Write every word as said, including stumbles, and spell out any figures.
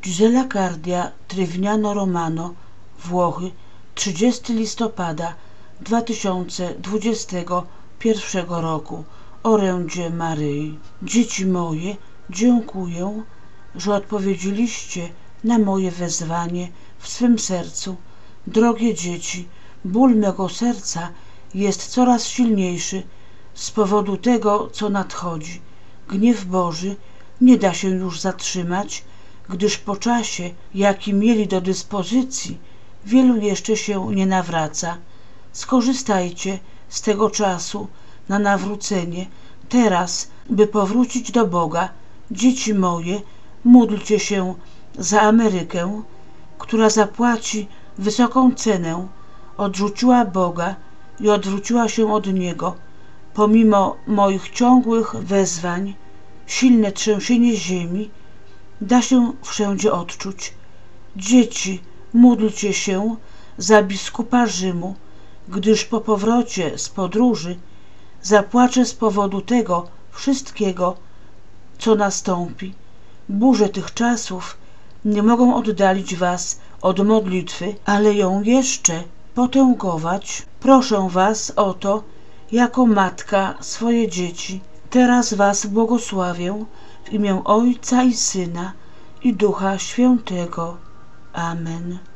Gisella Cardia, Trivignano Romano, Włochy, trzydziestego listopada dwa tysiące dwudziestego pierwszego roku. Orędzie Maryi. Dzieci moje, dziękuję, że odpowiedzieliście na moje wezwanie w swym sercu. Drogie dzieci, ból mego serca jest coraz silniejszy z powodu tego, co nadchodzi. Gniew Boży nie da się już zatrzymać, gdyż po czasie, jaki mieli do dyspozycji, wielu jeszcze się nie nawraca. Skorzystajcie z tego czasu na nawrócenie, teraz, by powrócić do Boga. Dzieci moje, módlcie się za Amerykę, która zapłaci wysoką cenę, odrzuciła Boga i odwróciła się od Niego. Pomimo moich ciągłych wezwań, silne trzęsienie ziemi da się wszędzie odczuć. Dzieci, módlcie się za biskupa Rzymu, gdyż po powrocie z podróży zapłaczę z powodu tego wszystkiego, co nastąpi. Burze tych czasów nie mogą oddalić was od modlitwy, ale ją jeszcze potęgować. Proszę was o to jako matka swoje dzieci. Teraz was błogosławię w imię Ojca i Syna i Ducha Świętego. Amen.